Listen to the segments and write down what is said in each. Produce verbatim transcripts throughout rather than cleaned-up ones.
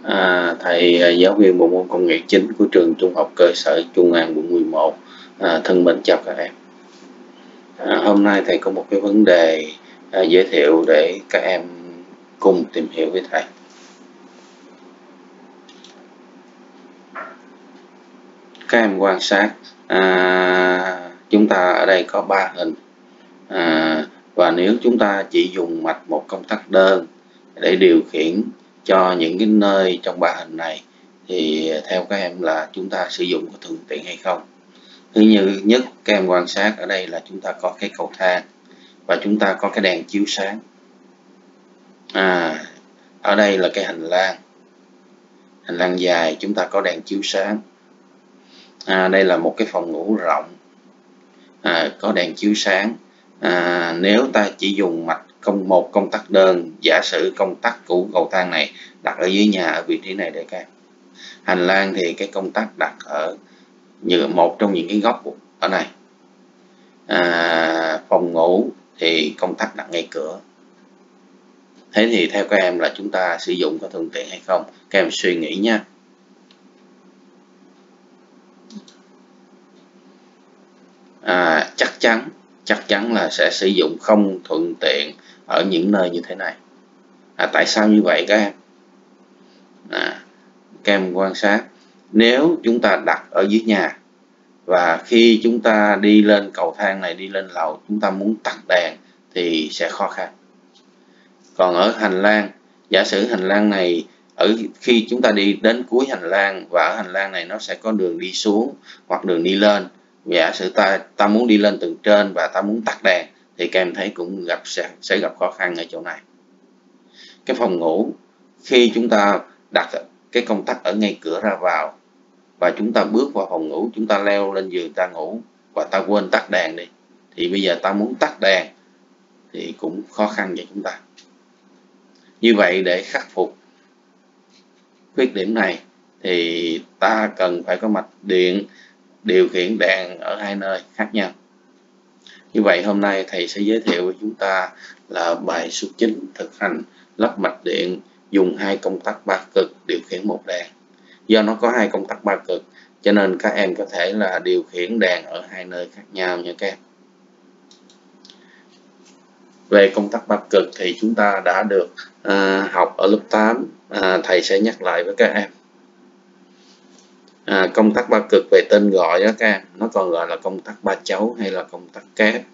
À, thầy à, giáo viên bộ môn công nghệ chính của trường Trung học cơ sở Trung An quận mười một, à, thân mến chào các em. À, hôm nay thầy có một cái vấn đề à, giới thiệu để các em cùng tìm hiểu với thầy. Các em quan sát, à, chúng ta ở đây có ba hình, à, và nếu chúng ta chỉ dùng mạch một công tắc đơn để điều khiển cho những cái nơi trong ba hình này thì theo các em là chúng ta sử dụng có thuận tiện hay không? Thứ như nhất, các em quan sát ở đây là chúng ta có cái cầu thang và chúng ta có cái đèn chiếu sáng. À, ở đây là cái hành lang, hành lang dài, chúng ta có đèn chiếu sáng. À, đây là một cái phòng ngủ rộng, à, có đèn chiếu sáng. À, nếu ta chỉ dùng mạch công một công tắc đơn, giả sử công tắc của cầu thang này đặt ở dưới nhà ở vị trí này để các em. Hành lang thì cái công tắc đặt ở như một trong những cái góc ở này. À, phòng ngủ thì công tắc đặt ngay cửa. Thế thì theo các em là chúng ta sử dụng có thuận tiện hay không? Các em suy nghĩ nha. À, chắc chắn chắc chắn là sẽ sử dụng không thuận tiện ở những nơi như thế này. À, tại sao như vậy các em? À, các em quan sát, nếu chúng ta đặt ở dưới nhà và khi chúng ta đi lên cầu thang này, đi lên lầu, chúng ta muốn tắt đèn thì sẽ khó khăn. Còn ở hành lang, giả sử hành lang này, ở khi chúng ta đi đến cuối hành lang và ở hành lang này nó sẽ có đường đi xuống hoặc đường đi lên. Giả sử ta ta muốn đi lên tầng trên và ta muốn tắt đèn thì các em thấy cũng gặp sẽ, sẽ gặp khó khăn ở chỗ này. Cái phòng ngủ, khi chúng ta đặt cái công tắc ở ngay cửa ra vào và chúng ta bước vào phòng ngủ, chúng ta leo lên giường ta ngủ và ta quên tắt đèn đi, thì bây giờ ta muốn tắt đèn thì cũng khó khăn cho chúng ta. Như vậy để khắc phục khuyết điểm này thì ta cần phải có mạch điện điều khiển đèn ở hai nơi khác nhau. Như vậy hôm nay thầy sẽ giới thiệu với chúng ta là bài số chín thực hành lắp mạch điện dùng hai công tắc ba cực điều khiển một đèn. Do nó có hai công tắc ba cực cho nên các em có thể là điều khiển đèn ở hai nơi khác nhau nha các em. Về công tắc ba cực thì chúng ta đã được à, học ở lớp tám, à, thầy sẽ nhắc lại với các em. À, công tắc ba cực về tên gọi đó các em, nó còn gọi là công tắc ba chấu hay là công tắc kép.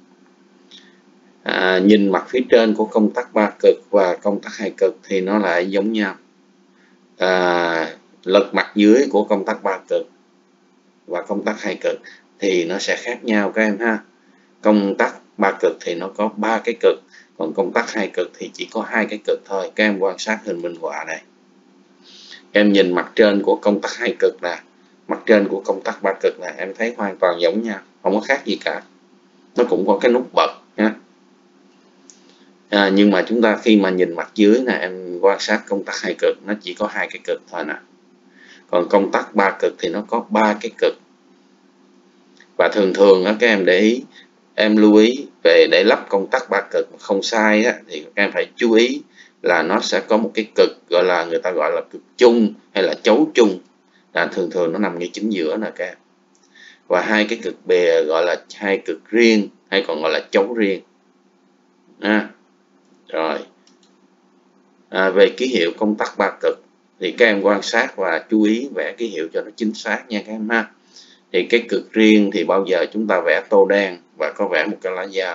À, nhìn mặt phía trên của công tắc ba cực và công tắc hai cực thì nó lại giống nhau. À, lật mặt dưới của công tắc ba cực và công tắc hai cực thì nó sẽ khác nhau các em ha. Công tắc ba cực thì nó có ba cái cực, còn công tắc hai cực thì chỉ có hai cái cực thôi. Các em quan sát hình minh họa này. Em nhìn mặt trên của công tắc hai cực nè, mặt trên của công tắc ba cực nè, em thấy hoàn toàn giống nhau, không có khác gì cả. Nó cũng có cái nút bật nha. À, nhưng mà chúng ta khi mà nhìn mặt dưới nè, em quan sát công tắc hai cực nó chỉ có hai cái cực thôi nè. Còn công tắc ba cực thì nó có ba cái cực. Và thường thường á, các em để ý, em lưu ý về để lắp công tắc ba cực không sai á, thì các em phải chú ý là nó sẽ có một cái cực gọi là người ta gọi là cực chung hay là chấu chung, là thường thường nó nằm ngay chính giữa nè các em. Và hai cái cực bè gọi là hai cực riêng hay còn gọi là chấu riêng. À, rồi à, về ký hiệu công tắc ba cực thì các em quan sát và chú ý vẽ ký hiệu cho nó chính xác nha các em ha. Thì cái cực riêng thì bao giờ chúng ta vẽ tô đen và có vẽ một cái lá dao.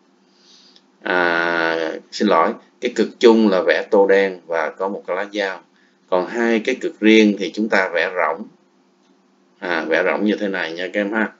À, xin lỗi, cái cực chung là vẽ tô đen và có một cái lá dao. Còn hai cái cực riêng thì chúng ta vẽ rỗng. À, vẽ rỗng như thế này nha các em ha.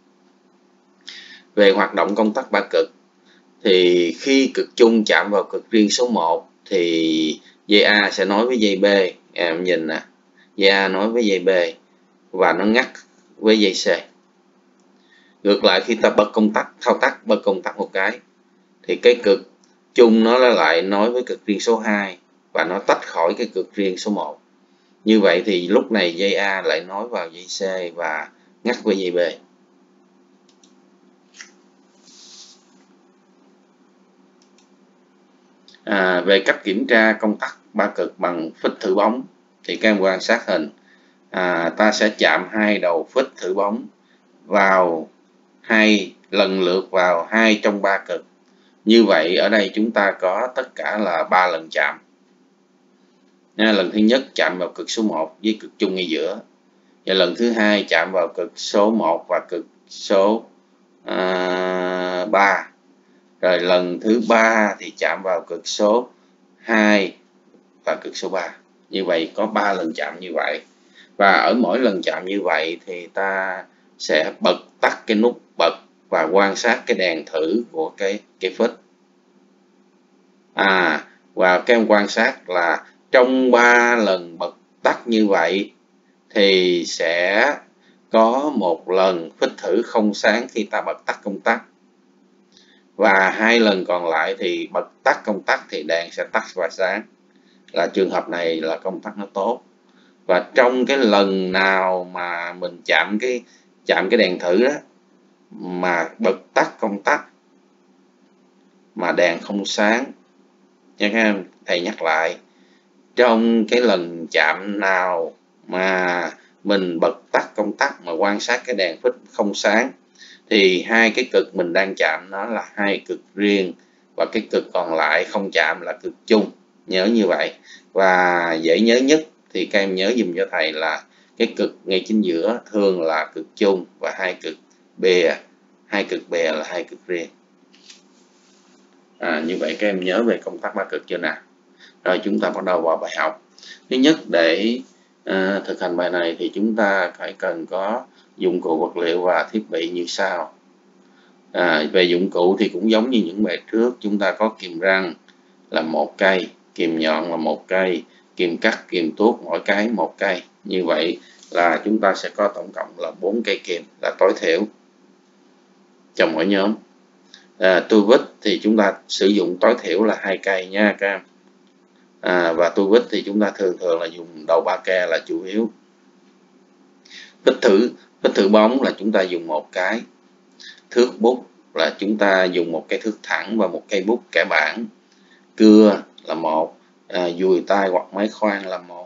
Về hoạt động công tắc ba cực thì khi cực chung chạm vào cực riêng số một thì dây A sẽ nối với dây B. Em nhìn nè, dây A nối với dây B và nó ngắt với dây C. Ngược lại khi ta bật công tắc, thao tác bật công tắc một cái thì cái cực chung nó lại nối với cực riêng số hai và nó tách khỏi cái cực riêng số một. Như vậy thì lúc này dây A lại nối vào dây C và ngắt với dây B. À, về cách kiểm tra công tắc ba cực bằng phích thử bóng thì các em quan sát hình, à, ta sẽ chạm hai đầu phích thử bóng vào hai lần lượt vào hai trong ba cực. Như vậy ở đây chúng ta có tất cả là ba lần chạm. Nha, lần thứ nhất chạm vào cực số một với cực chung ngay giữa. Và lần thứ hai chạm vào cực số một và cực số à, ba. Rồi lần thứ ba thì chạm vào cực số hai và cực số ba. Như vậy có ba lần chạm như vậy. Và ở mỗi lần chạm như vậy thì ta sẽ bật tắt cái nút bật và quan sát cái đèn thử của cái cái phích. À, và các em quan sát là trong ba lần bật tắt như vậy thì sẽ có một lần phích thử không sáng khi ta bật tắt công tắc. Và hai lần còn lại thì bật tắt công tắc thì đèn sẽ tắt và sáng. Là trường hợp này là công tắc nó tốt. Và trong cái lần nào mà mình chạm cái chạm cái đèn thử đó mà bật tắt công tắc mà đèn không sáng nha các em, thầy nhắc lại, trong cái lần chạm nào mà mình bật tắt công tắc mà quan sát cái đèn phích không sáng thì hai cái cực mình đang chạm nó là hai cực riêng, và cái cực còn lại không chạm là cực chung, nhớ như vậy. Và dễ nhớ nhất thì các em nhớ dùm cho thầy là cái cực ngay chính giữa thường là cực chung, và hai cực bè hai cực bè là hai cực riêng. À, như vậy các em nhớ về công tắc ba cực chưa nào? Rồi chúng ta bắt đầu vào bài học. Thứ nhất, để à, thực hành bài này thì chúng ta phải cần có dụng cụ vật liệu và thiết bị như sau. À, về dụng cụ thì cũng giống như những bài trước, chúng ta có kìm răng là một cây, kìm nhọn là một cây, kìm cắt, kìm tuốt mỗi cái một cây. Như vậy là chúng ta sẽ có tổng cộng là bốn cây kìm là tối thiểu trong mỗi nhóm. À, tua vít thì chúng ta sử dụng tối thiểu là hai cây nha các em. À, và tua vít thì chúng ta thường thường là dùng đầu ba ke là chủ yếu. Phích thử phích thử bóng là chúng ta dùng một cái. Thước bút là chúng ta dùng một cái thước thẳng và một cây bút kẻ bảng. Cưa là một, à, dùi tay hoặc máy khoan là một.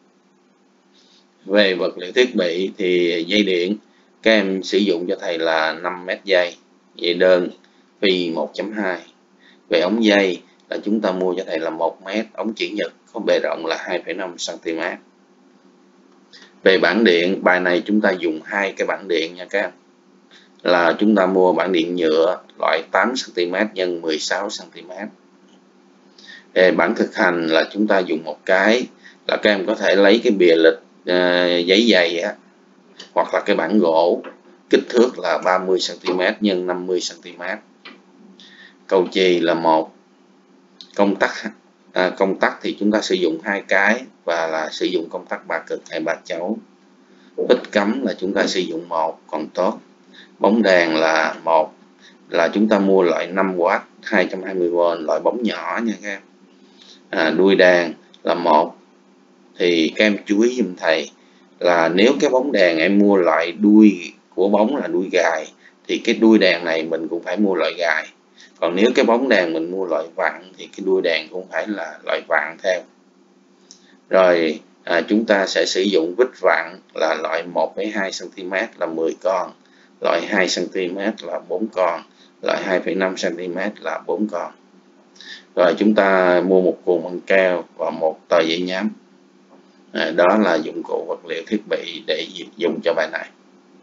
Về vật liệu thiết bị thì dây điện các em sử dụng cho thầy là năm mét dây, dây đơn phi một chấm hai. Về ống dây là chúng ta mua cho thầy là một mét, ống chỉ nhật có bề rộng là hai phẩy năm xăng ti mét. Về bảng điện, bài này chúng ta dùng hai cái bảng điện nha các em. Là chúng ta mua bảng điện nhựa loại tám xăng ti mét nhân mười sáu xăng ti mét. Về bảng thực hành là chúng ta dùng một cái, là các em có thể lấy cái bìa lịch uh, giấy dày á, hoặc là cái bảng gỗ kích thước là ba mươi xăng ti mét nhân năm mươi xăng ti mét. Cầu chì là một. Công tắc à, công tắc thì chúng ta sử dụng hai cái và là sử dụng công tắc ba cực hay ba chấu. Phích cắm là chúng ta sử dụng một còn tốt. Bóng đèn là một, là chúng ta mua loại năm oát hai trăm hai mươi vôn, loại bóng nhỏ nha các em. À, đuôi đèn là một, thì các em chú ý giùm thầy là nếu cái bóng đèn em mua loại đuôi của bóng là đuôi gài thì cái đuôi đèn này mình cũng phải mua loại gài. Còn nếu cái bóng đèn mình mua loại vặn thì cái đuôi đèn cũng phải là loại vặn theo. Rồi à, chúng ta sẽ sử dụng vít vặn là loại một phẩy hai xăng ti mét là mười con, loại hai xăng ti mét là bốn con, loại hai phẩy năm xăng ti mét là bốn con. Rồi chúng ta mua một cuộn băng keo và một tờ giấy nhám. À, đó là dụng cụ vật liệu thiết bị để dùng cho bài này.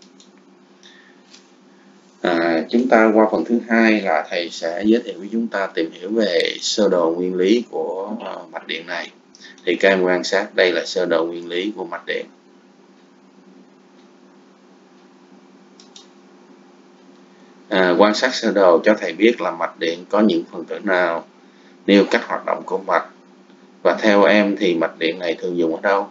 À, chúng ta qua phần thứ hai là thầy sẽ giới thiệu với chúng ta tìm hiểu về sơ đồ nguyên lý của uh, mạch điện này. Thì các em quan sát đây là sơ đồ nguyên lý của mạch điện. À, quan sát sơ đồ cho thầy biết là mạch điện có những phần tử nào, nêu cách hoạt động của mạch, và theo em thì mạch điện này thường dùng ở đâu?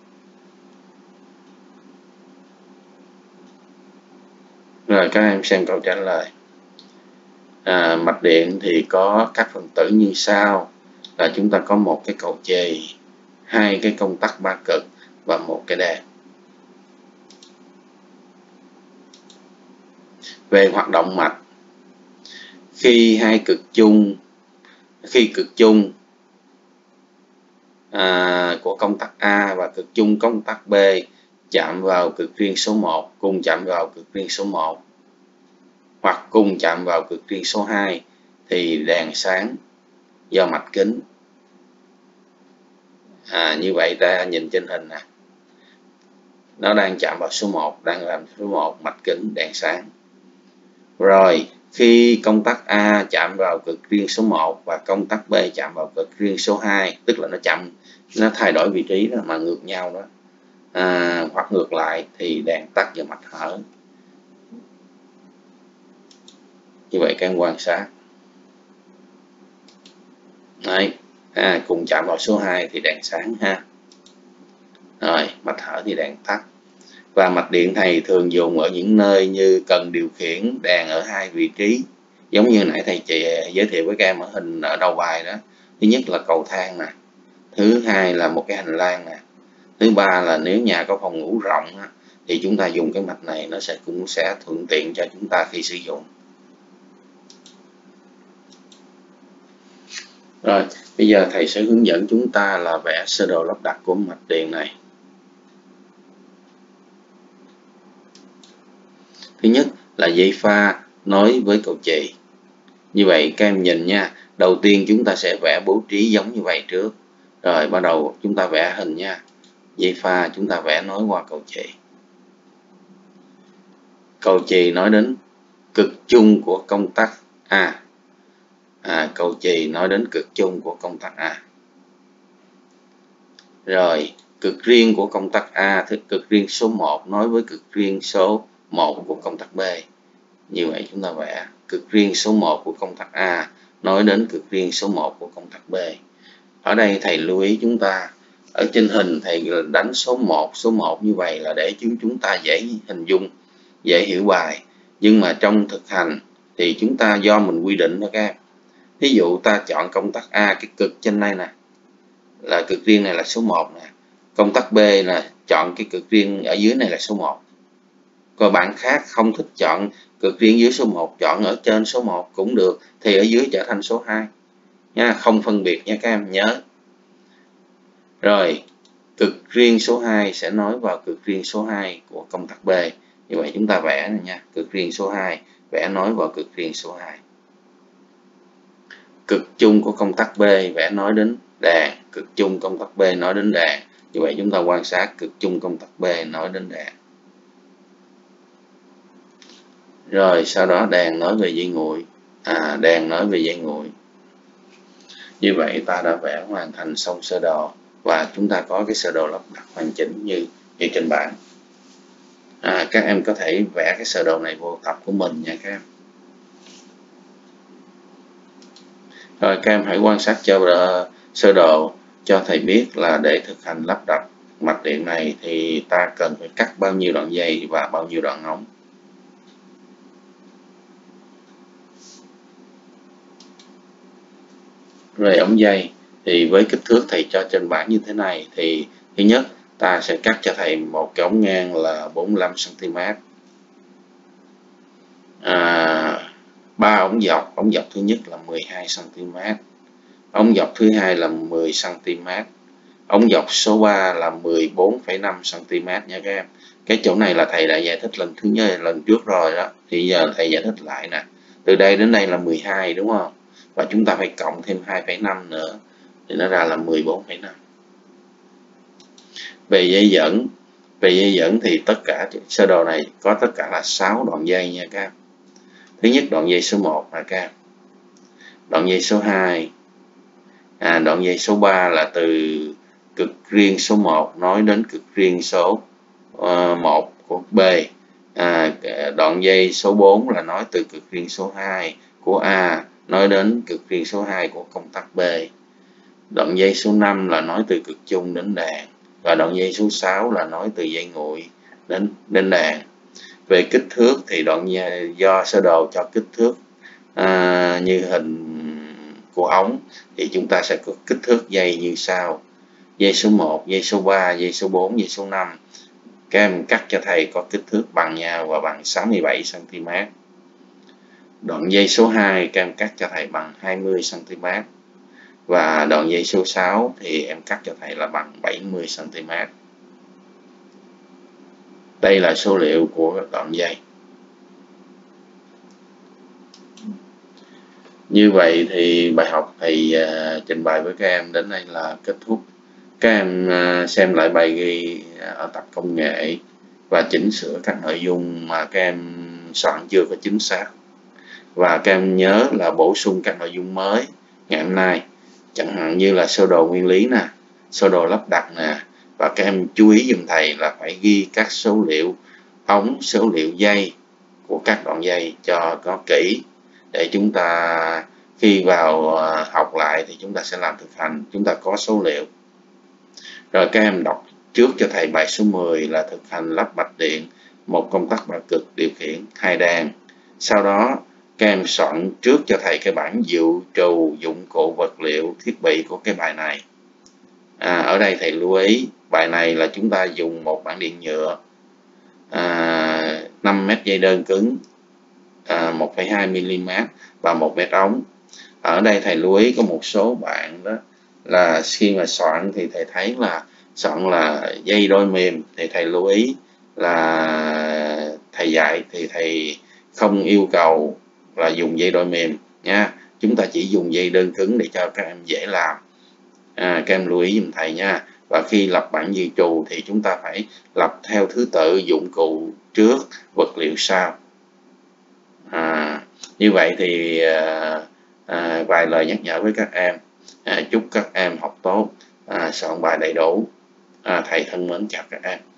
Rồi các em xem câu trả lời. À, mạch điện thì có các phần tử như sau, là chúng ta có một cái cầu chì, hai cái công tắc ba cực và một cái đèn. Về hoạt động mạch, khi hai cực chung khi cực chung à, của công tắc A và cực chung công tắc B chạm vào cực riêng số một, cùng chạm vào cực riêng số một hoặc cùng chạm vào cực riêng số hai thì đèn sáng do mạch kính. À, như vậy ta nhìn trên hình nè, nó đang chạm vào số một, đang làm số một mạch kính đèn sáng. Rồi khi công tắc A chạm vào cực riêng số một và công tắc B chạm vào cực riêng số hai, tức là nó chạm, nó thay đổi vị trí đó, mà ngược nhau đó, à, hoặc ngược lại thì đèn tắt do mạch hở. Như vậy các em quan sát. Đấy, à, cùng chạm vào số hai thì đèn sáng ha. Rồi, mạch hở thì đèn tắt. Và mạch điện thầy thường dùng ở những nơi như cần điều khiển đèn ở hai vị trí, giống như nãy thầy chị giới thiệu với các em ở hình ở đầu bài đó. Thứ nhất là cầu thang nè, thứ hai là một cái hành lang nè, thứ ba là nếu nhà có phòng ngủ rộng thì chúng ta dùng cái mạch này, nó sẽ cũng sẽ thuận tiện cho chúng ta khi sử dụng. Rồi, bây giờ thầy sẽ hướng dẫn chúng ta là vẽ sơ đồ lắp đặt của mạch điện này. Thứ nhất là dây pha nối với cầu chì. Như vậy các em nhìn nha, đầu tiên chúng ta sẽ vẽ bố trí giống như vậy trước. Rồi bắt đầu chúng ta vẽ hình nha. Dây pha chúng ta vẽ nối qua cầu chì. Cầu chì nói đến cực chung của công tắc A. À, cầu chì nói đến cực chung của công tắc A. Rồi cực riêng của công tắc A, thì cực riêng số một nối với cực riêng số một của công tắc B. Như vậy chúng ta vẽ cực riêng số một của công tắc A nói đến cực riêng số một của công tắc B. Ở đây thầy lưu ý chúng ta, ở trên hình thầy đánh số một, số một như vậy là để chúng chúng ta dễ hình dung, dễ hiểu bài. Nhưng mà trong thực hành thì chúng ta do mình quy định thôi các em. Ví dụ ta chọn công tắc A, cái cực trên đây nè, là cực riêng này là số một nè. Công tắc B là chọn cái cực riêng ở dưới này là số một. Còn bạn khác không thích chọn cực riêng dưới số một, chọn ở trên số một cũng được, thì ở dưới trở thành số hai nha, không phân biệt nha các em nhớ. Rồi cực riêng số hai sẽ nối vào cực riêng số hai của công tắc B. Như vậy chúng ta vẽ này nha, cực riêng số hai vẽ nối vào cực riêng số hai. Cực chung của công tắc B vẽ nối đến đèn, cực chung công tắc B nối đến đèn. Như vậy chúng ta quan sát cực chung công tắc B nối đến đèn. Rồi sau đó đèn nối về dây nguội. À, đèn nối về dây nguội. Như vậy ta đã vẽ hoàn thành xong sơ đồ và chúng ta có cái sơ đồ lắp đặt hoàn chỉnh như như trên bảng. À, các em có thể vẽ cái sơ đồ này vô tập của mình nha các em. Rồi các em hãy quan sát cho uh, sơ đồ cho thầy biết là để thực hành lắp đặt mạch điện này thì ta cần phải cắt bao nhiêu đoạn dây và bao nhiêu đoạn ống. Về ống dây thì với kích thước thầy cho trên bảng như thế này thì thứ nhất ta sẽ cắt cho thầy một cái ống ngang là bốn mươi lăm xăng ti mét, à, ba ống dọc, ống dọc thứ nhất là mười hai xăng ti mét, ống dọc thứ hai là mười xăng ti mét, ống dọc số ba là mười bốn phẩy năm xăng ti mét nha các em. Cái chỗ này là thầy đã giải thích lần thứ nhất lần trước rồi đó, thì giờ thầy giải thích lại nè. Từ đây đến đây là mười hai đúng không? Và chúng ta phải cộng thêm hai phẩy năm nữa thì nó ra là mười bốn phẩy năm. Về dây dẫn, về dây dẫn thì tất cả sơ đồ này có tất cả là sáu đoạn dây nha các em. Thứ nhất đoạn dây số một là các em. Đoạn dây số hai, à, đoạn dây số ba là từ cực riêng số một nối đến cực riêng số uh, một của B. À, đoạn dây số bốn là nối từ cực riêng số hai của A nói đến cực riêng số hai của công tắc B. Đoạn dây số năm là nối từ cực chung đến đèn. Và đoạn dây số sáu là nối từ dây nguội đến đến đèn. Về kích thước thì đoạn dây, do sơ đồ cho kích thước à, như hình của ống thì chúng ta sẽ có kích thước dây như sau. Dây số một, dây số ba, dây số bốn, dây số năm. Các em cắt cho thầy có kích thước bằng nhau và bằng sáu mươi bảy xăng ti mét. Đoạn dây số hai các em cắt cho thầy bằng hai mươi xăng ti mét. Và đoạn dây số sáu thì em cắt cho thầy là bằng bảy mươi xăng ti mét. Đây là số liệu của đoạn dây. Như vậy thì bài học thầy uh, trình bày với các em đến đây là kết thúc. Các em uh, xem lại bài ghi ở tập công nghệ và chỉnh sửa các nội dung mà các em soạn chưa có chính xác. Và các em nhớ là bổ sung các nội dung mới ngày hôm nay, chẳng hạn như là sơ đồ nguyên lý nè, sơ đồ lắp đặt nè. Và các em chú ý giùm thầy là phải ghi các số liệu ống, số liệu dây của các đoạn dây cho có kỹ, để chúng ta khi vào học lại thì chúng ta sẽ làm thực hành, chúng ta có số liệu. Rồi các em đọc trước cho thầy bài số mười là thực hành lắp mạch điện, một công tắc ba cực điều khiển hai đàn. Sau đó các em soạn trước cho thầy cái bảng dự trù dụng cụ vật liệu thiết bị của cái bài này. À, ở đây thầy lưu ý bài này là chúng ta dùng một bảng điện nhựa, à, năm mét dây đơn cứng, à, một phẩy hai mi li mét và một mét ống. Ở đây thầy lưu ý có một số bạn đó là khi mà soạn thì thầy thấy là soạn là dây đôi mềm, thì thầy lưu ý là thầy dạy thì thầy không yêu cầu là dùng dây đôi mềm nha, chúng ta chỉ dùng dây đơn cứng để cho các em dễ làm. À, các em lưu ý giùm thầy nha. Và khi lập bảng dự trù thì chúng ta phải lập theo thứ tự dụng cụ trước, vật liệu sau. À, như vậy thì à, à, vài lời nhắc nhở với các em. À, chúc các em học tốt, à, soạn bài đầy đủ. À, thầy thân mến chào các em.